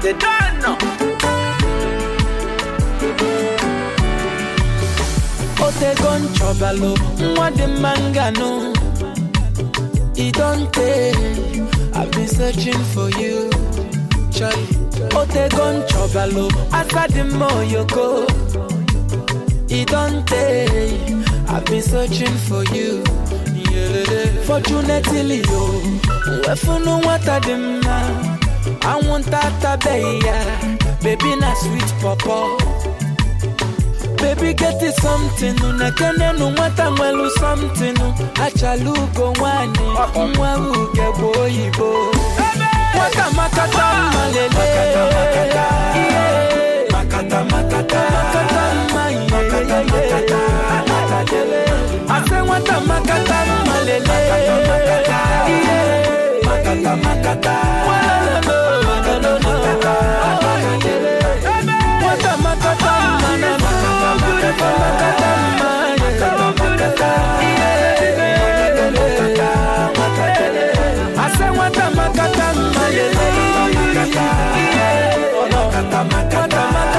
They don't know. Ote gon chobalo, mwade mangano. It don't take. I've been searching for you. Charlie. Ote gon chobalo, asadi moyoko. It don't take. I've been searching for you. Fortunately, yo, wefunu watadimna. I want that baby na sweet papa. Baby get it something, unakene no wata mwelu something. Achalugo wani, mwawu gebo yibo. Wata makata malele, makata makata, makata makata. I say wata makata malele, makata makata. Wata makata mana makata makata. I say wata makata malele, makata makata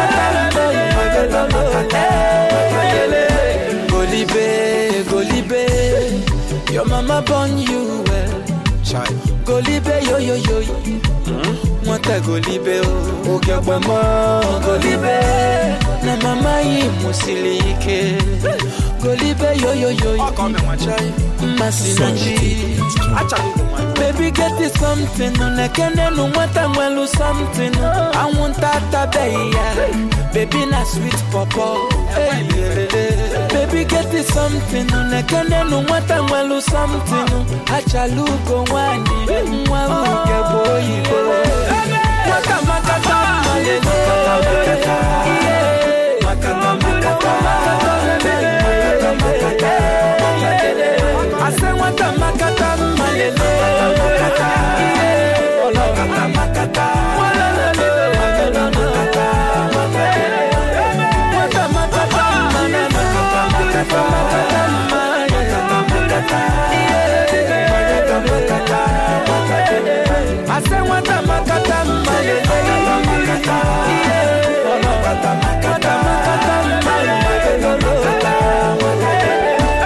makata. Golibe, your mama born you well. Golibe, yo yo yo. Mwata Golibe, oh gyabama Golibe. Na mama yi musilike. Golibe, yo yo yo. Masinaji. Baby get it something, unakene no mwata mwelu something. I want that baby na sweet papa. Baby get it something, unakene no mwata mwelu something. Achalugo wani, mwawu gebo yibo. Wata makata malele, makata makata, makata makata. I say wata makata malele, makata makata, makata makata. Wata makata malele, makata makata. I say wata makata malele, makata makata, makata makata.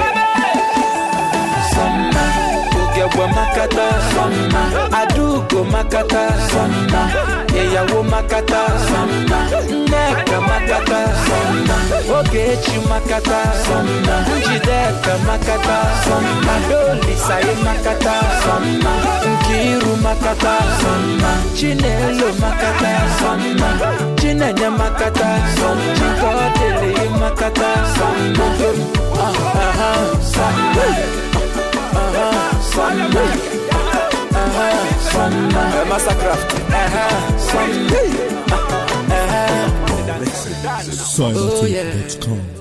Samba, makata, samba, adugo makata, samba, eyawo makata, samba, neka makata, samba, ogechi makata, samba, njideka makata, samba, doli saye makata, samba, nkiru makata, samba, chinelo makata, samba, chinenya makata, samba, chikodele makata, samba, samba. Massacraft. Silentip.com.